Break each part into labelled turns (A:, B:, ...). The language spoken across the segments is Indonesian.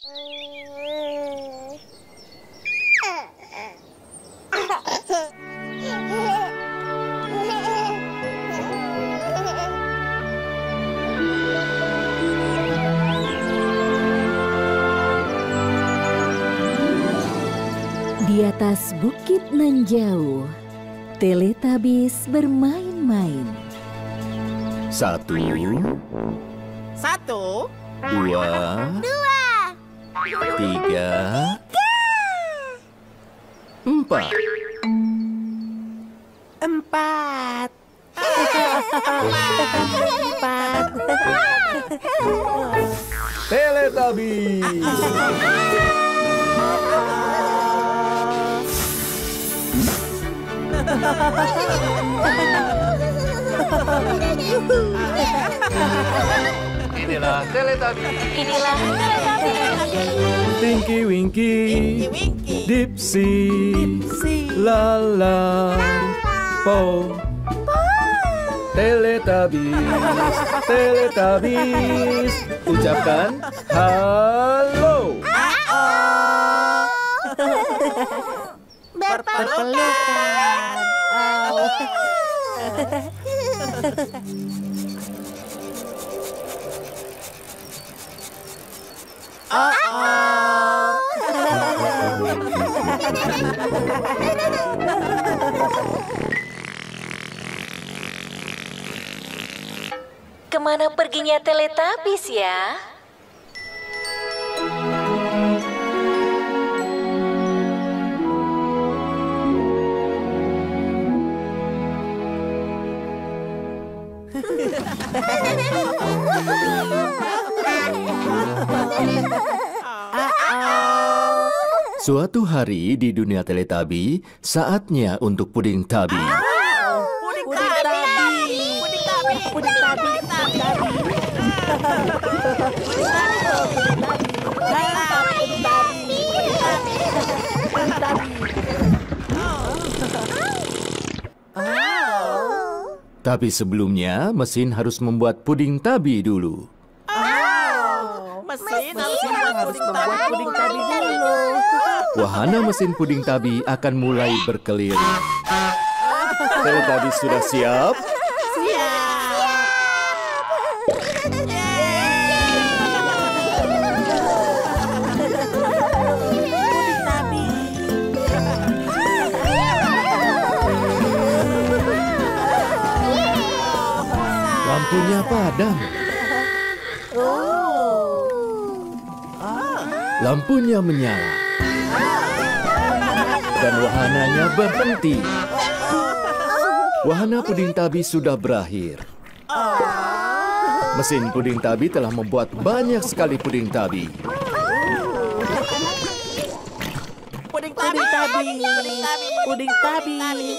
A: Di atas bukit nan jauh, Teletubbies bermain-main.
B: 1,
C: 1,
B: 2, 3, 4.
C: 4.
B: Teletubbies. Inilah Teletubbies. Tinky Winky, Dipsy, Lala, Po. Teletubbies. Ucapkan halo.
C: Berpelukan.
A: Kemana perginya Teletubbies ya?
B: Suatu hari di dunia Teletubby, saatnya untuk puding Tubby. Tapi sebelumnya, mesin harus membuat puding Tubby dulu.
C: Mesin harus membuat puding Tubby dulu.
B: Wahana mesin puding Tubby akan mulai berkeliling. Teletubbies sudah siap? Lampunya padam. Lampunya menyala. Dan wahananya berhenti. Wahana puding Tubby sudah berakhir. Mesin puding Tubby telah membuat banyak sekali puding Tubby.
C: Puding Tubby.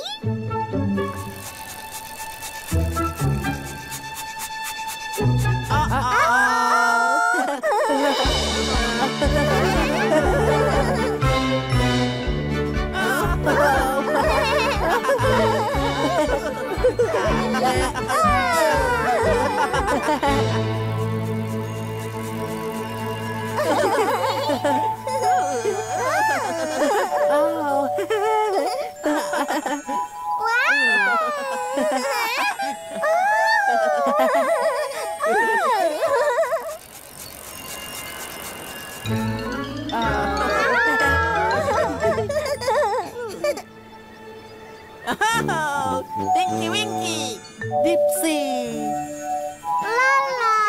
C: Tinky Winky, Dipsy, Lala,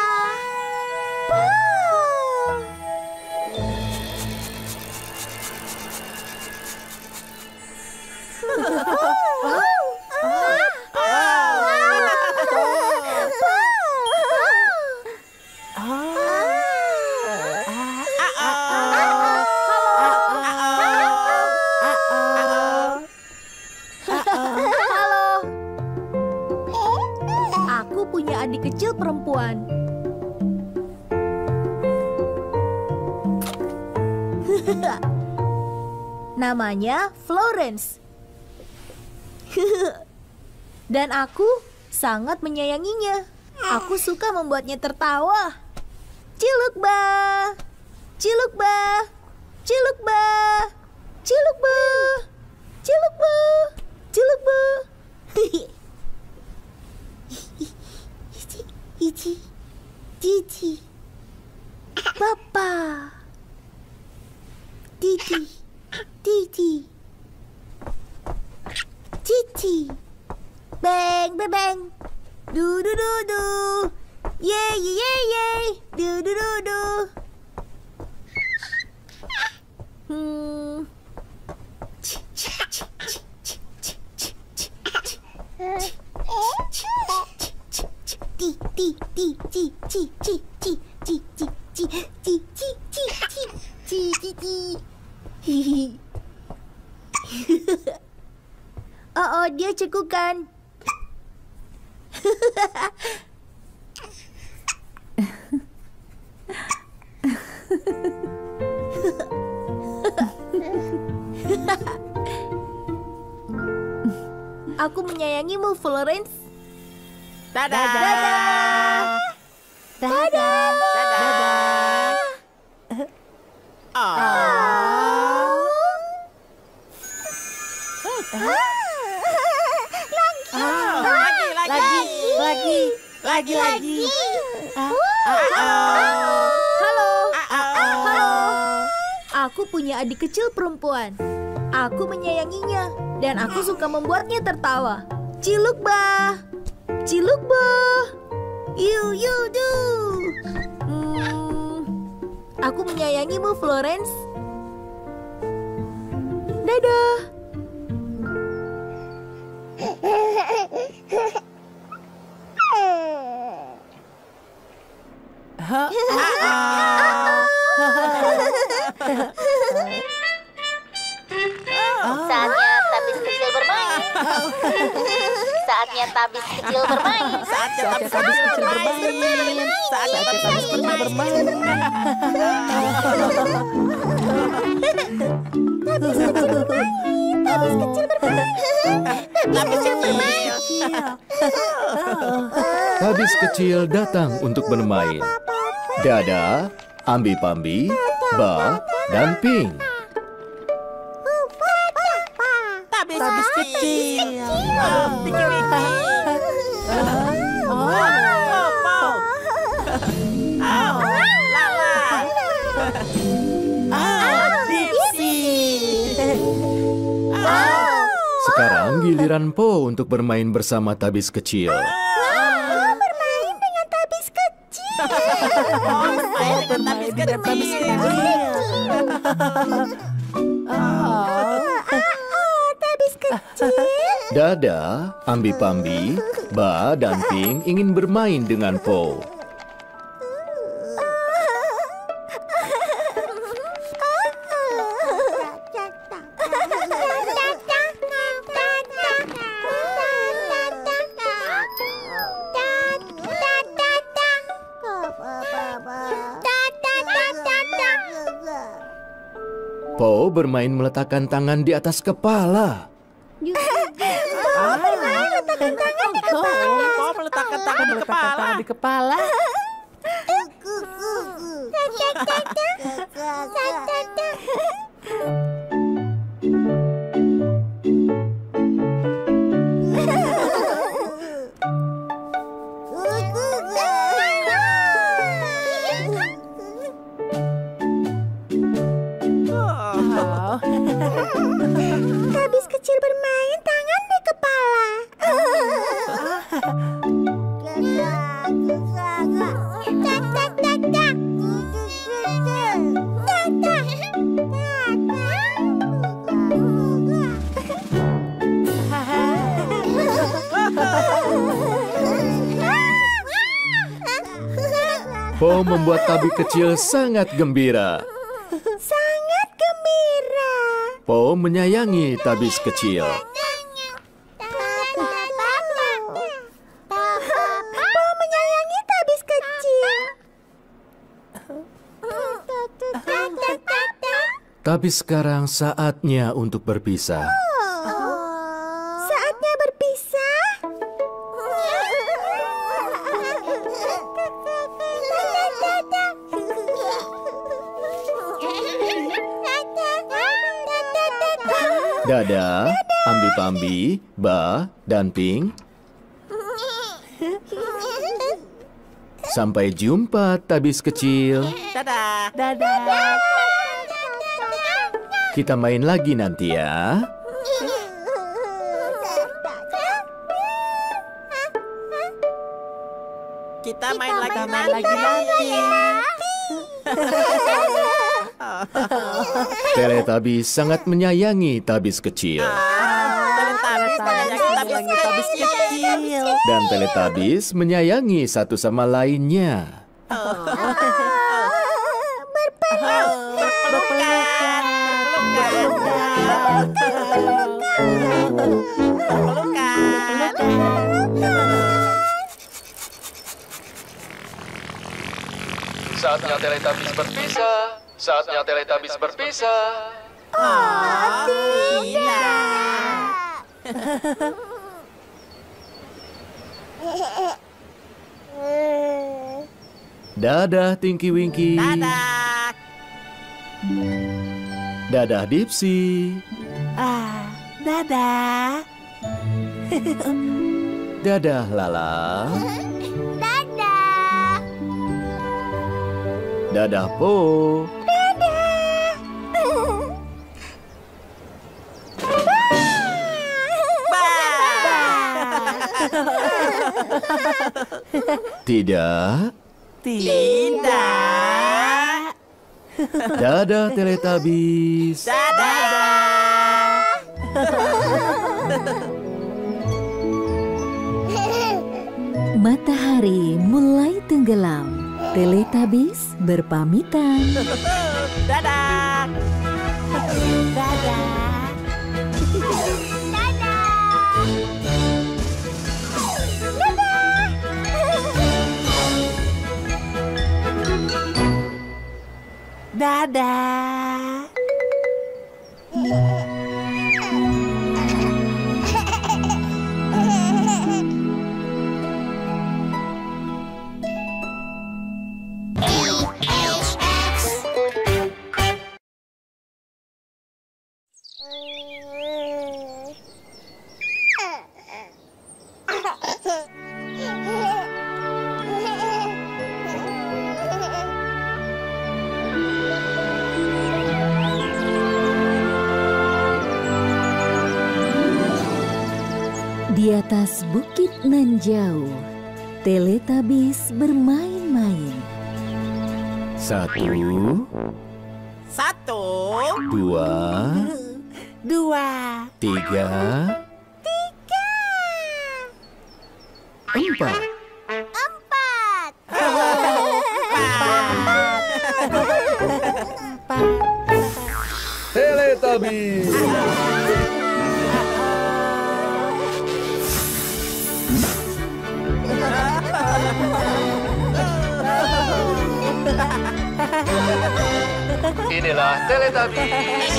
D: adik kecil perempuan. Namanya Florence. Dan aku sangat menyayanginya. Aku suka membuatnya tertawa. Ciluk, Ba. Cilukba, Cilukba, Cilukba, Cilukba, Cilukba. Cici, Papa, Cici, bang, bang, bang, du du du du, yay yay yay, du du du du. Oh, dia cekukan. Aku menyayangimu, Florence.
C: Dadah.
D: Dadah. Dadah.
C: Dadah. Lagi.
D: Halo. Halo. Aku punya adik kecil perempuan. Aku menyayanginya dan aku suka membuatnya tertawa. Cilukba, Cilukba, you do. Aku menyayangimu, Florence. Dadah.
A: Saatnya Tabis kecil bermain. Saatnya Tabis kecil bermain.
C: Saatnya Tabis kecil bermain. Saatnya Tabis kecil bermain.
B: Tabis kecil datang untuk bermain. Dada, ambi-pambi, Ba, dan Ping.
C: Tabis kecil. Tinky Winky. Lala. Dipsy.
B: Sekarang giliran Po untuk bermain bersama Tabis kecil.
D: Bermain dengan Tabis kecil.
C: Bermain dengan Tabis kecil.
D: Tabis kecil.
B: Dada, ambi-pambi, Ba, dan Ping ingin bermain dengan Po. Po bermain meletakkan tangan di atas kepala.
C: Po meletakkan tangan di kepala.
D: Tabis kecil bermain tangan di kepala.
B: Po membuat Tabis kecil sangat gembira.
D: Sangat gembira.
B: Po menyayangi Tabis kecil.
D: Po menyayangi Tabis kecil.
B: Tapi sekarang saatnya untuk berpisah.
D: Saatnya berpisah.
B: Dadah, Ambi-Pambi, Ba, dan Ping. Sampai jumpa, tabis kecil.
C: Dadah. Dadah.
B: Kita main lagi nanti ya.
C: Kita main lagi nanti.
B: Teletubbies sangat menyayangi tabis kecil.
C: Tabis kecil.
B: Dan Teletubbies menyayangi satu sama lainnya. Saatnya Teletubbies berpisah. Saatnya Teletubbies berpisah. Dadah, Tinky Winky.
C: Dadah.
B: Dadah, Dipsy.
C: Dadah.
B: Dadah, Lala.
D: Dadah.
B: Dadah, Po. Tidak.
C: Tidak.
B: Dadah, Teletubbies.
C: Dadah.
E: Matahari mulai tenggelam. Teletubbies berpamitan.
C: Dadah. Dadah. Dadah.
E: Di atas bukit nan jauh, Teletubbies bermain-main.
B: Satu, dua, tiga, empat. Teletubbies. Inilah Teletubbies.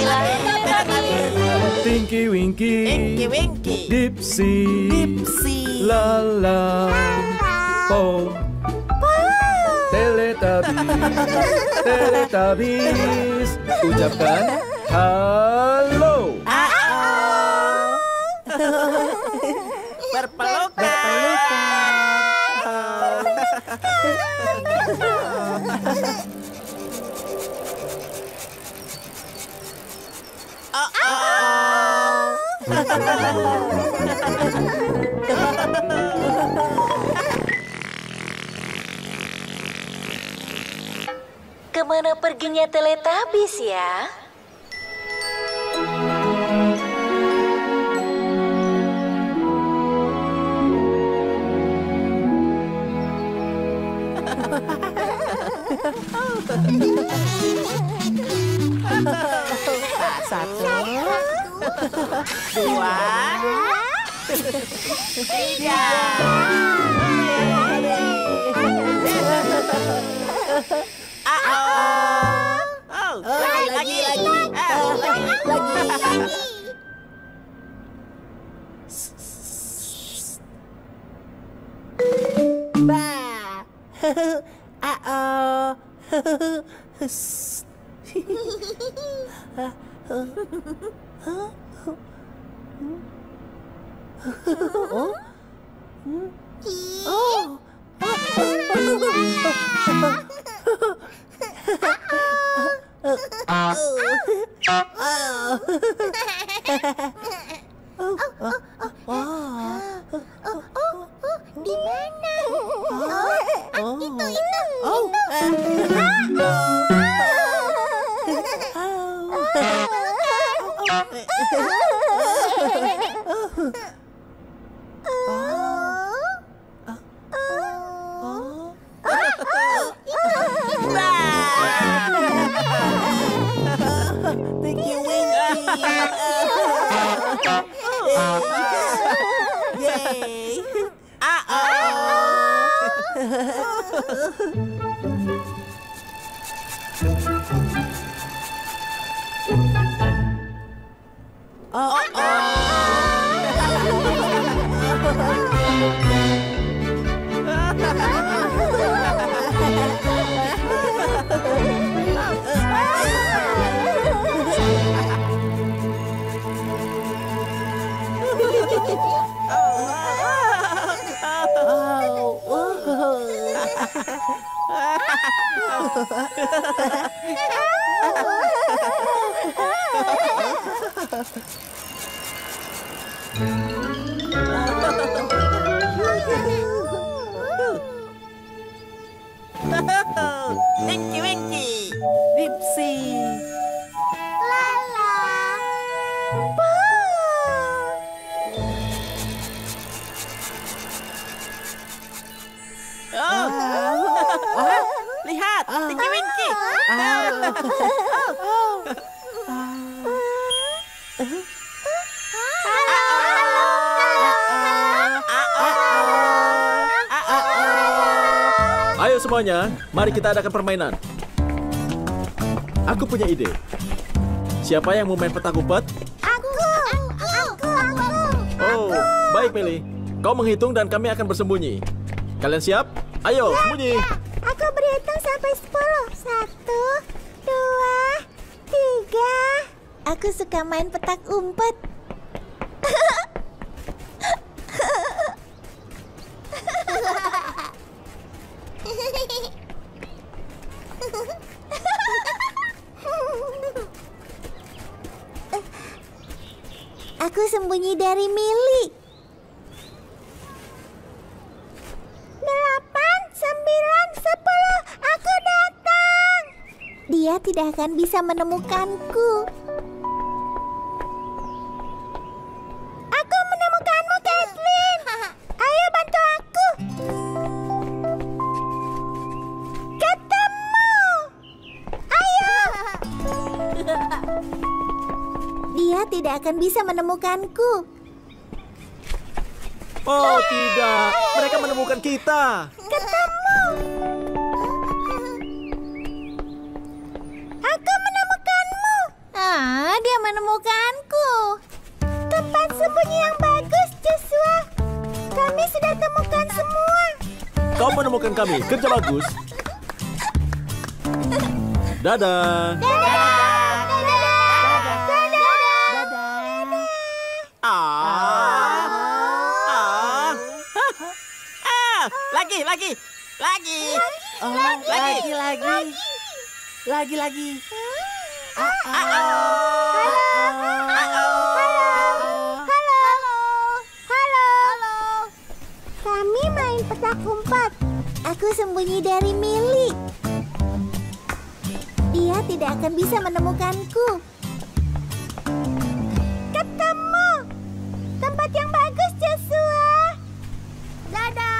B: Tinky Winky, Dipsy, Lala, Po. Teletubbies. Ucapkan halo.
A: Kemana perginya Teletubbies ya?
C: Satu, dua, tiga. Lagi. Oh.
D: Di mana? Itu.
C: Thank you, Winky. Yay. Winky, Winky. Dipsy.
D: Lala.
C: Lihat, Tinky Winky.
B: Ayo semuanya, mari kita adakan permainan. Aku punya ide. Siapa yang mau main petak umpet?
D: Aku.
B: Oh, baik Meli. Kau menghitung dan kami akan bersembunyi. Kalian siap? Ayo, sembunyi.
D: Aku berhitung sampai 10. 1, 2, 3. Aku suka main petak umpet. Aku sembunyi dari Mili. 8, 9, 10. Aku datang. Dia tidak akan bisa menemukanku. Aku menemukanmu, Kathleen. Ayo bantu aku. Ketemu. Ayo. Dia tidak akan bisa menemukanku.
B: Oh tidak, mereka menemukan kita.
D: Ketemu. Aku menemukanmu. Dia menemukanku. Tempat sembunyi yang bagus, Joshua. Kami sudah temukan semua.
B: Kau menemukan kami, kerja bagus. Dadah.
C: Lagi.
D: Halo. Kami main petak umpet. Aku sembunyi dari Mili. Dia tidak akan bisa menemukanku. Ketemu. Tempat yang bagus, Joshua. Dadah.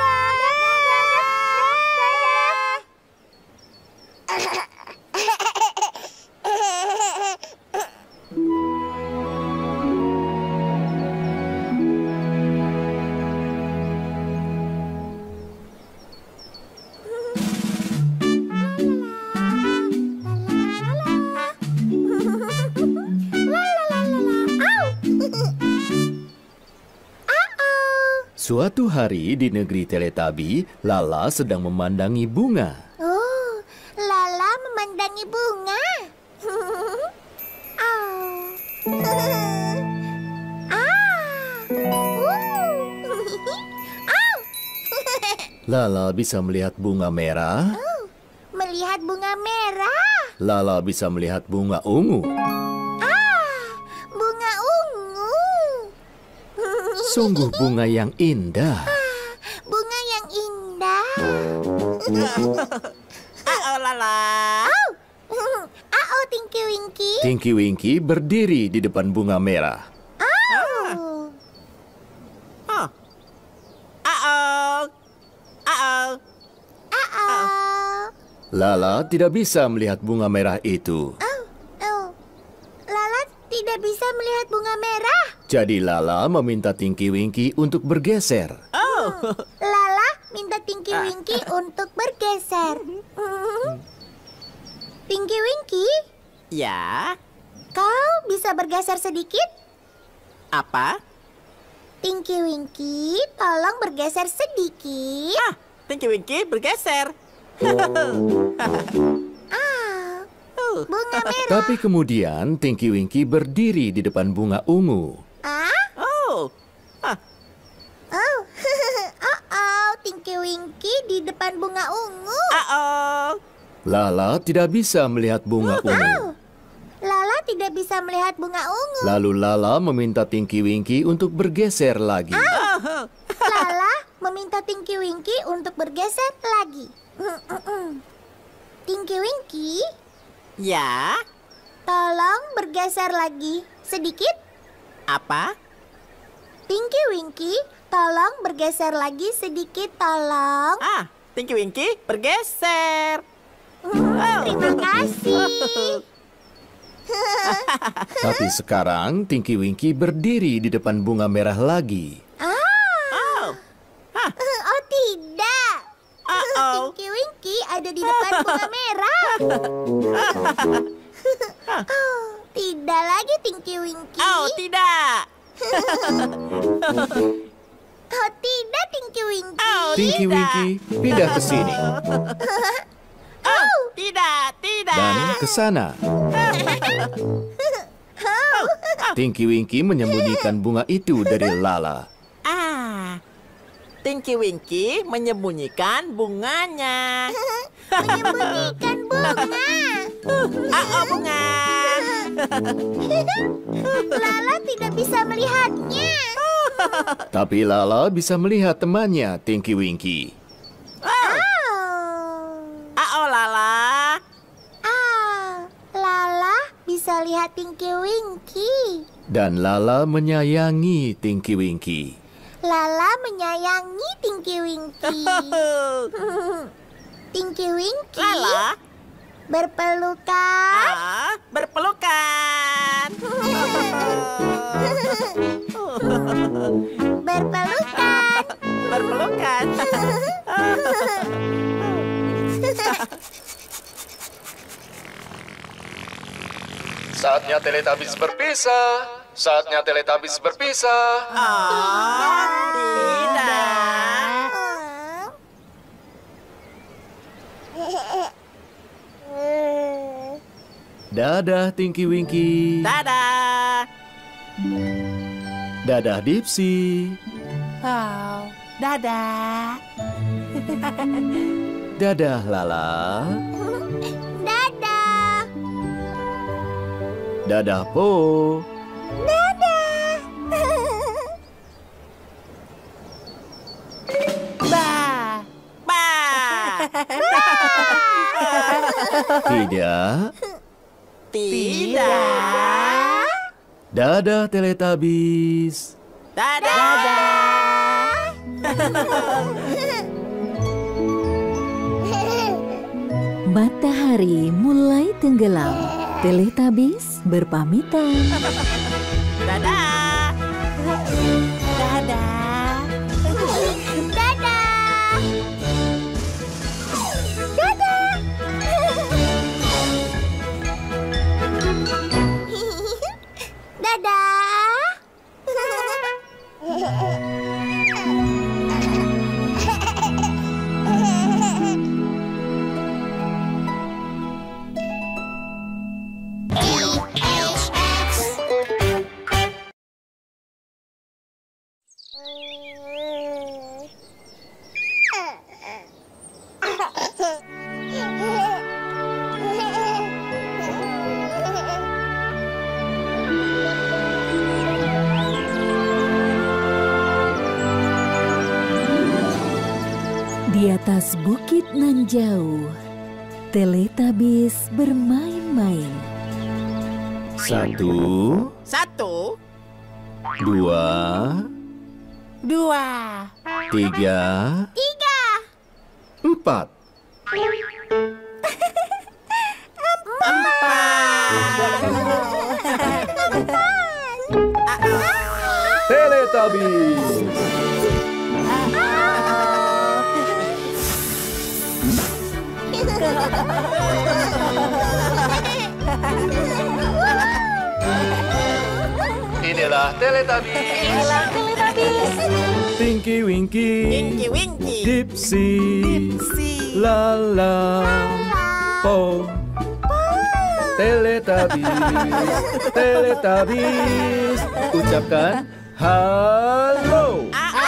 B: Suatu hari di negeri Teletabi, Lala sedang memandangi bunga.
D: Oh, Lala memandangi bunga. Oh.
B: Lala bisa melihat bunga merah.
D: Melihat bunga merah.
B: Lala bisa melihat bunga ungu.
D: Bunga ungu.
B: Sungguh bunga yang indah.
D: Bunga yang indah.
C: Lala.
D: Tinky Winky.
B: Tinky Winky berdiri di depan bunga merah. Lala tidak bisa melihat bunga merah itu.
D: Lala tidak bisa melihat bunga merah.
B: Jadi Lala meminta Tinky Winky untuk bergeser.
D: Lala minta Tinky Winky untuk bergeser. Tinky Winky,
C: Ya,
D: kau bisa bergeser sedikit?
C: apa?
D: Tinky Winky, tolong bergeser sedikit.
C: Tinky Winky bergeser.
D: Bunga merah.
B: Tapi kemudian Tinky Winky berdiri di depan bunga ungu.
D: Tinky Winky di depan bunga ungu.
B: Lala tidak bisa melihat bunga ungu.
D: Lala tidak bisa melihat bunga ungu.
B: Lalu Lala meminta Tinky Winky untuk bergeser lagi.
D: Lala meminta Tinky Winky untuk bergeser lagi. Tinky Winky,
C: Ya,
D: tolong bergeser lagi sedikit.
C: apa?
D: Tinky Winky, tolong bergeser lagi sedikit, tolong.
C: Tinky Winky bergeser.
D: Terima kasih.
B: Tapi sekarang Tinky Winky berdiri di depan bunga merah lagi.
D: Oh tidak. Tinky Winky ada di depan bunga merah. Tidak lagi Tinky Winky.
C: Tidak.
D: Tidak Tinky Winky.
B: Tinky Winky pindah ke sini
C: Tidak.
B: dan ke sana. Tinky Winky menyembunyikan bunga itu dari Lala.
C: Tinky Winky menyembunyikan bunganya.
D: Menyembunyikan bunga.
C: Bunga.
D: Lala tidak bisa melihatnya.
B: Tapi Lala bisa melihat temannya Tinky Winky.
C: Lala.
D: Lala bisa lihat Tinky Winky.
B: Dan Lala menyayangi Tinky Winky.
D: Lala menyayangi Tinky Winky. Tinky Winky
C: Lala.
D: berpelukan.
C: Berpelukan.
D: Berpelukan.
C: Berpelukan.
B: Saatnya Teletubbies berpisah. Saatnya Teletubbies berpisah.
C: Tidak.
B: Dadah Tinky Winky.
C: Dadah.
B: Dadah Dipsy.
C: Dadah.
B: Dadah Lala.
D: Dadah.
B: Dadah Po.
D: Dadah.
C: Ba.
B: Tidak.
C: Tidak.
B: Dadah Teletubbies.
C: Dadah.
E: Matahari mulai tenggelam. Teletubbies berpamitan.
C: Dadah. Dadah.
E: atas bukit nan jauh, Teletubbies bermain-main.
B: 1,
C: 1,
B: 2,
C: 2,
B: 3, 4.
C: 4.
B: Teletubbies. Inilah Teletubbies. Tinky Winky,
C: Winky Winky,
B: Dipsy,
C: Dipsy,
B: Lala, Po. Teletubbies, Teletubbies. Ucapkan halo.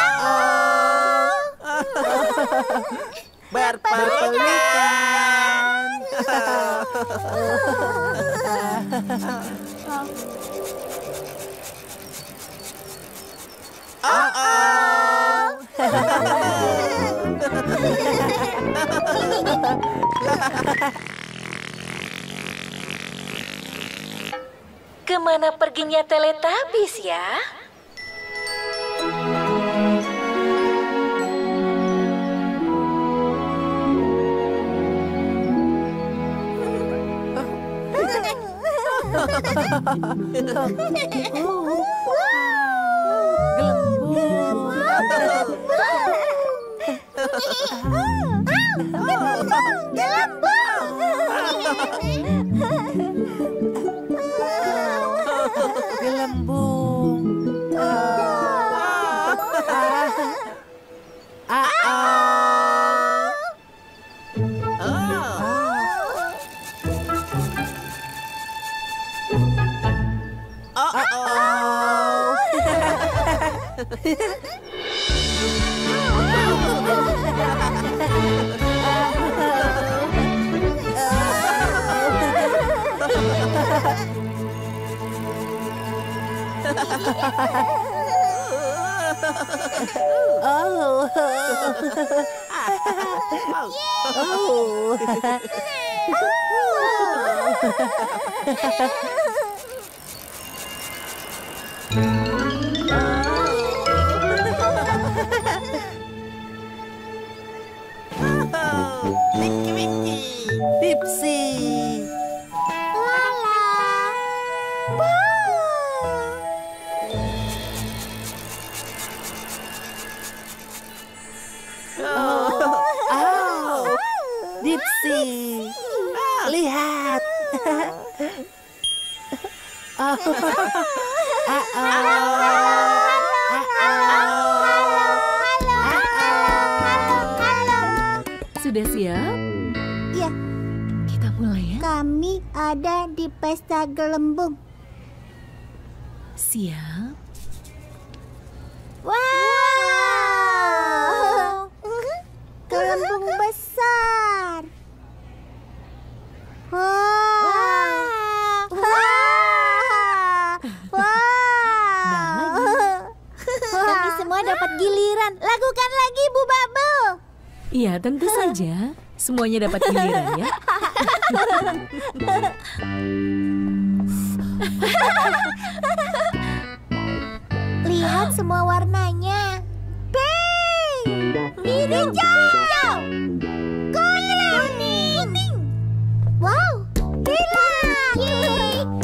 C: berpelukan.
A: Kemana perginya Teletubbies ya?
C: Gelembung. Winky Winky, Dipsy,
D: Lala.
C: Dipsy, lihat.
E: Sudah siap?
D: Ya,
E: Kita mulai ya.
D: kami ada di pesta gelembung.
E: Siap.
D: Wow! Gelembung besar. Wow! Wow! Kami semua dapat giliran. Lakukan lagi, Bu Bubble.
E: Iya, tentu saja. Semuanya dapat giliran ya.
D: Lihat semua warnanya. Pink, hijau, kuning, wow, hilang.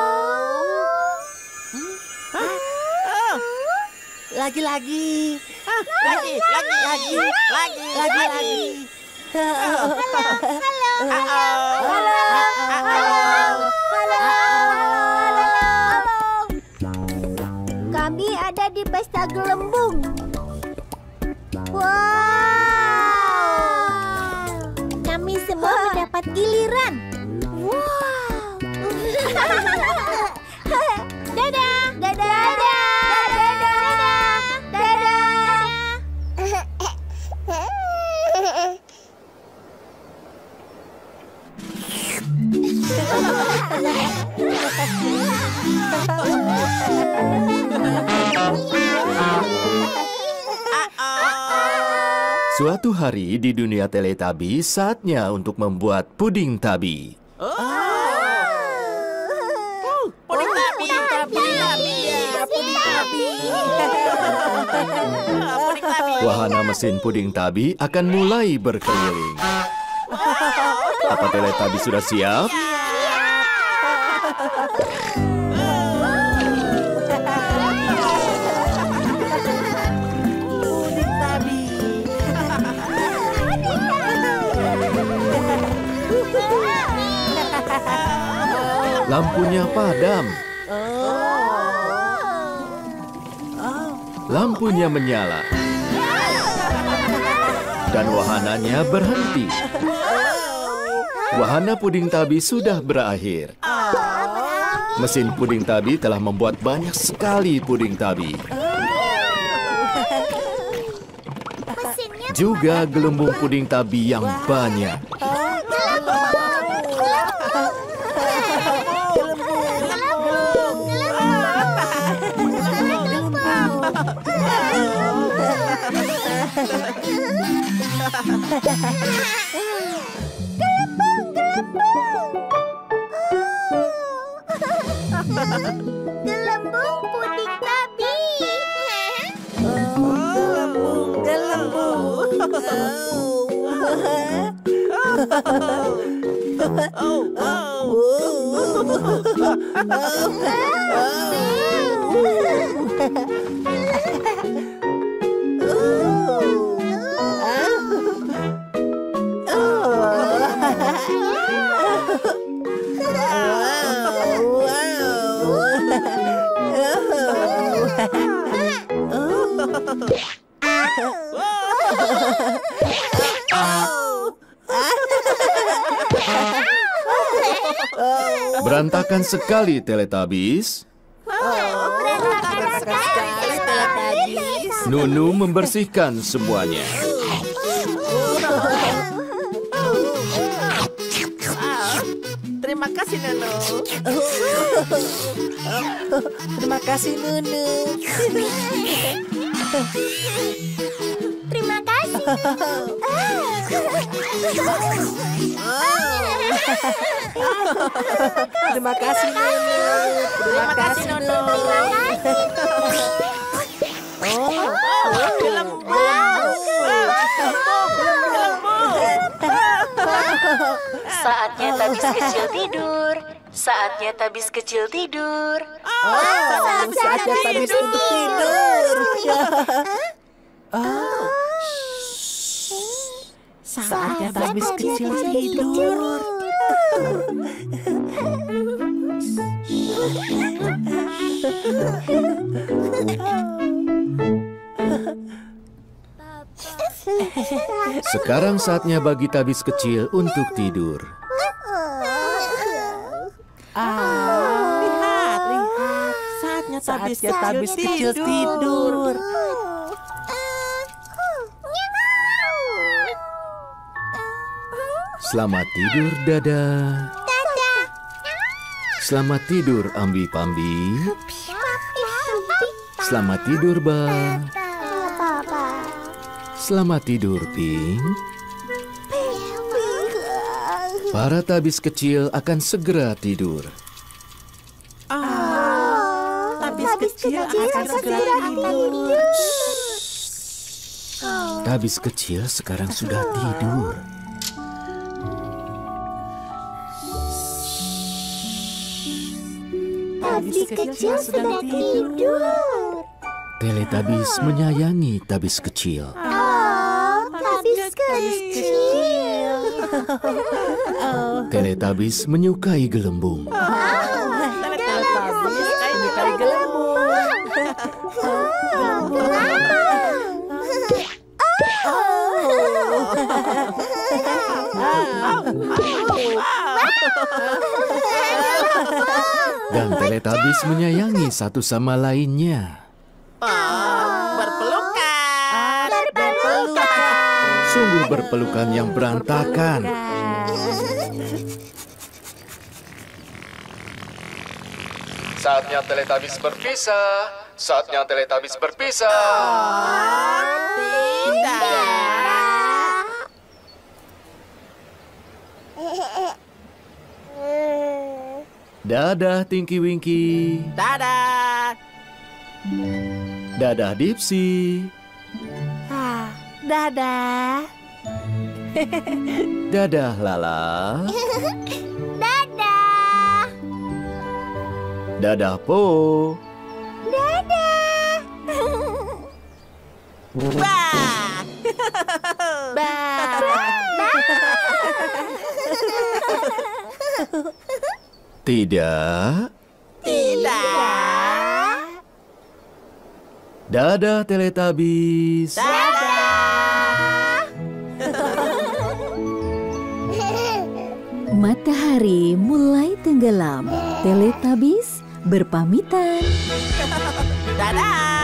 C: Lagi-lagi. Lagi.
D: Kami ada di pesta gelembung. Wow. Kami semua mendapat giliran. Wow. Dadah. Dadah. Dadah. Dadah.
B: Suatu hari di dunia Teletubby, saatnya untuk membuat puding tabi.
C: Puding tabi.
B: Wahana mesin puding tabi akan mulai berkeliling. Apa Teletubby sudah siap? Lampunya padam. Lampunya menyala. Dan wahananya berhenti. Wahana puding tabi sudah berakhir. Mesin puding tabi telah membuat banyak sekali puding tabi. Juga gelembung puding tabi yang banyak.
D: Gelembung puding tabi.
B: Berantakan sekali Teletubbies.
D: Berantakan sekali Teletubbies.
B: Nunu membersihkan semuanya.
C: Terima kasih, Nunu. Terima kasih, Nunu.
D: Terima kasih.
C: Terima kasih, Nunu. Terima kasih, Nunu.
A: Saatnya tabis kecil tidur. Saatnya tabis kecil tidur.
C: Saatnya tabis untuk tidur. Saatnya tabis kecil tidur.
B: Sekarang saatnya bagi tabis kecil untuk tidur.
C: Lihat. Saatnya tabis kecil tidur.
B: Selamat tidur, Dada. Selamat tidur, Ambi-Pambi. Selamat tidur, Ba. Selamat tidur, Pink. Para tabis kecil akan segera tidur.
C: Tabis kecil akan segera tidur.
B: Tabis kecil sekarang sudah tidur.
D: Tabis kecil sudah tidur.
B: Teletubbies menyayangi Tabis kecil.
D: Tabis kecil.
B: Teletubbies menyukai gelembung.
C: Teletubbies menyukai gelembung.
B: Dan Teletubbies menyayangi satu sama lainnya.
C: Berpelukan.
B: Sungguh berpelukan yang berantakan. Saatnya Teletubbies berpisah. Saatnya Teletubbies berpisah. Dadah Tinky Winky.
C: Dadah.
B: Dadah Dipsy.
C: Dadah.
B: Dadah Lala.
D: Dadah.
B: Dadah Po.
D: Dadah.
B: Tidak. Dadah Teletubbies.
E: Matahari mulai tenggelam. Teletubbies berpamitan.
C: Dadah.